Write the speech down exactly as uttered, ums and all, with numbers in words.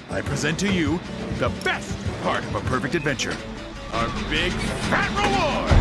I present to you the best part of a perfect adventure, our big fat reward!